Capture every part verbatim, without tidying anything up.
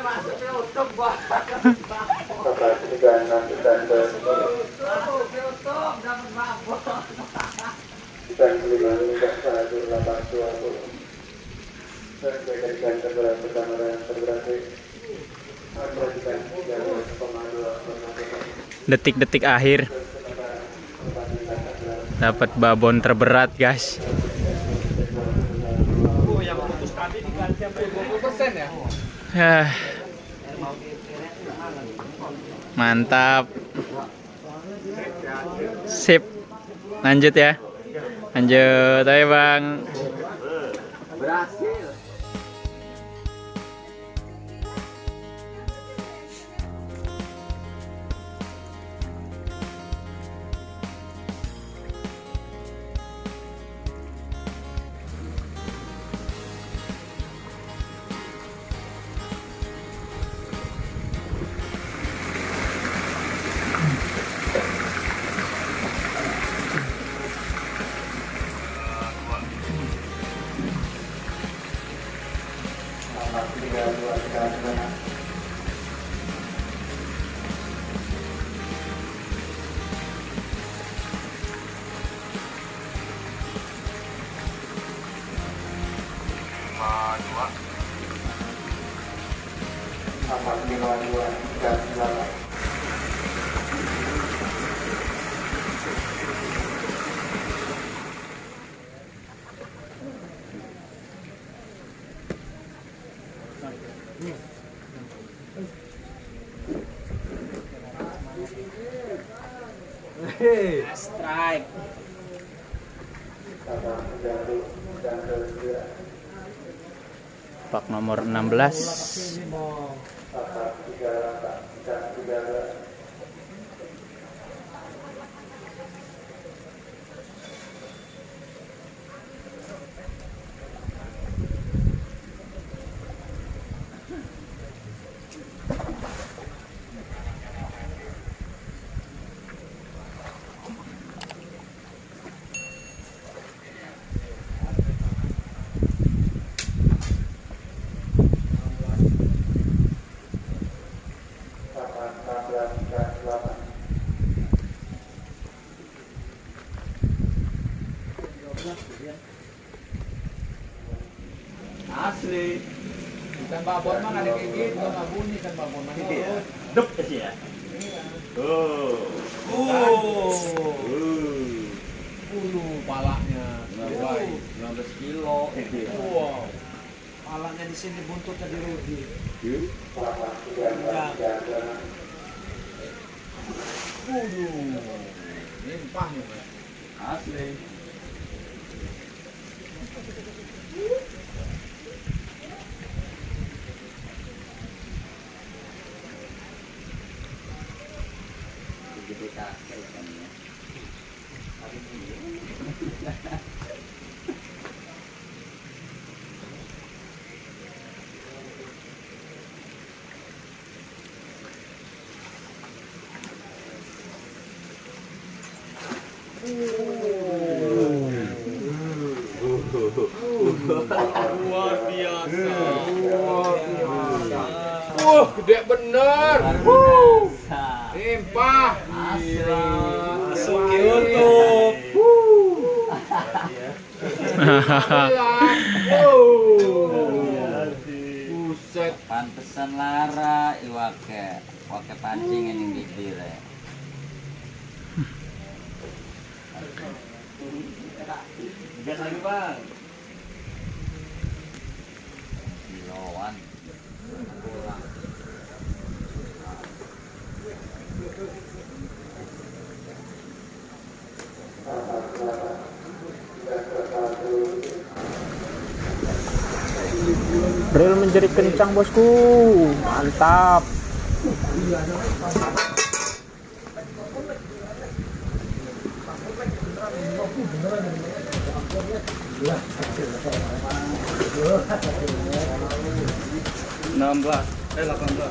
Detik-detik akhir dapat babon terberat, guys. Oh, yang putus tadi diganti sampai dua puluh persen ya? Hah. Mantap. Sip. Lanjut ya. Lanjut, ayo Bang. Berhasil. Hey, strike. Pak nomor enam belas. Asli. Ikan babon mah ada kayak gitu, nggak bunyi kan babon mah. Dup sih ya. Oh. Oh. Uh, palanya. lima belas kilo. Wow. Palanya di sini, buntutnya di Rudi. Waduh. Limpah nih, Mas. Asli. Gede kakek ikannya. Luar biasa. Luar biasa. Wah, gede bener. Wuh. Limpah. Masuk YouTube. Buset. Pantesan lara iwake, wake pancing yang bibir ya. Gas lagi Bang. Kiloan. Rel menjerit kencang, bosku. Mantap. enam belas, eh delapan belas.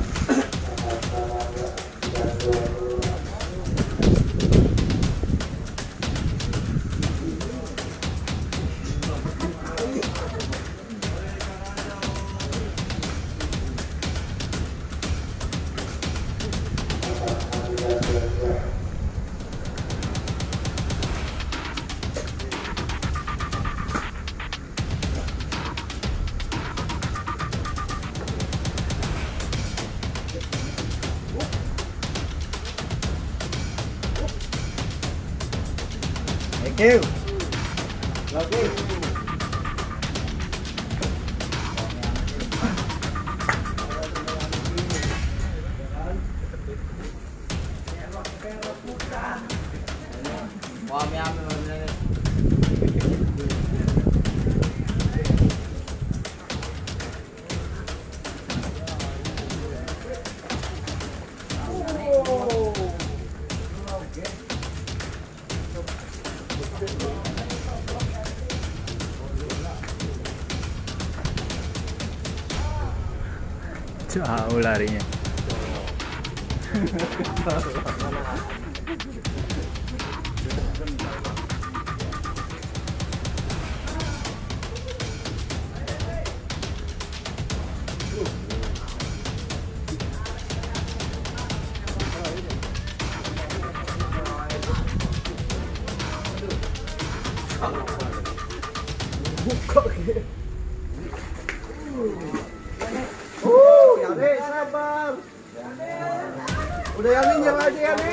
Hiu. Lagi. Wah, mi ami bener. Jauh larinya. Uh, Yani sabar. Udah Yani jangan aja Yani.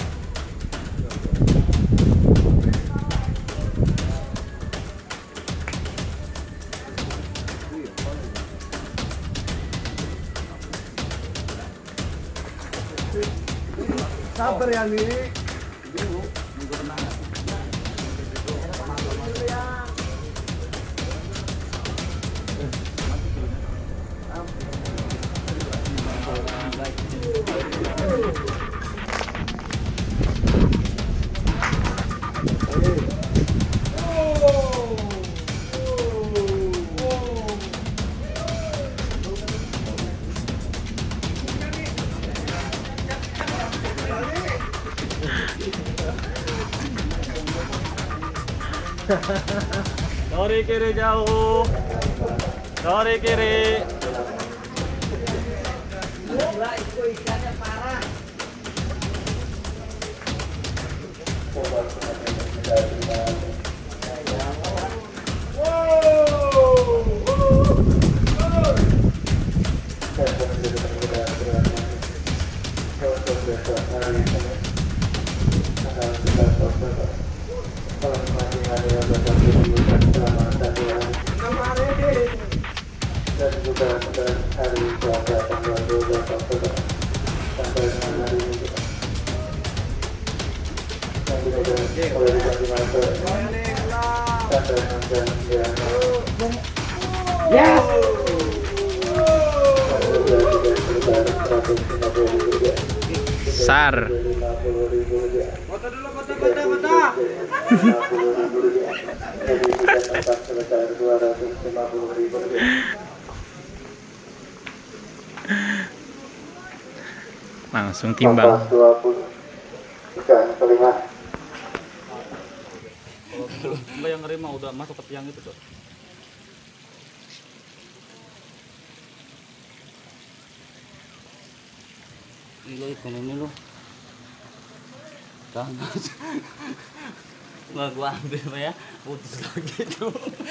Sabar Yani. Sorry kiri jauh. Sorry kiri. Gila itu ikannya parah. Dan juga hari Selasa tanggal dua belas Oktober sampai dengan hari ini juga. Yang juga oleh diganti masa sampai dengan jam Yes. Sar. Foto dulu, foto, foto, foto. Jadi kita tempat sebesar dua ratus lima puluh ribu rupiah. Langsung timbang. dua puluh ikan kelima. Mbak yang nerima udah masuk ke tiang itu tuh. Gila ikan ini loh. Jangan. Nggak gua ambil Pak ya. Putus lagi tuh.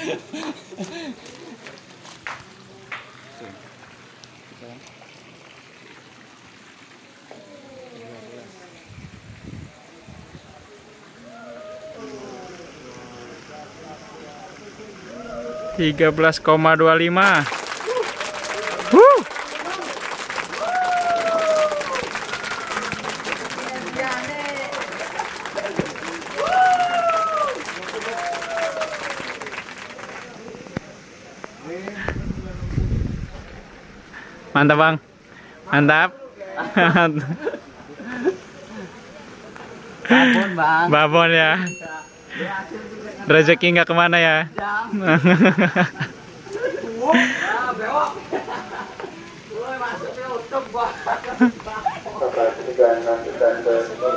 tiga belas koma dua lima. Wuh. Mantap Bang, mantap. Babon Bang. Babon ya. Rezeki nggak kemana ya? Bapak juga nantikan ke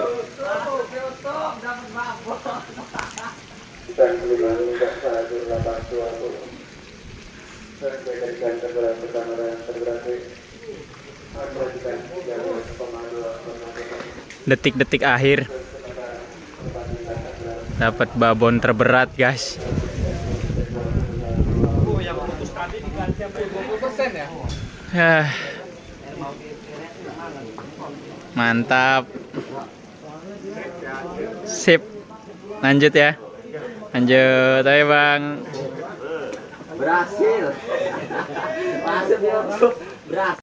ikan kelima meningkat satu delapan dua puluh. Dan ikan terberat pertama yang terberasi memperhatikan tiga belas koma dua. Detik-detik akhir dapat babon terberat guys. Oh, yang putus tadi diganti sampai dua puluh persen ya? Hah. Mantap. Sip. Lanjut ya. Lanjut, ayo Bang. Berhasil. Berhasil. Berhasil.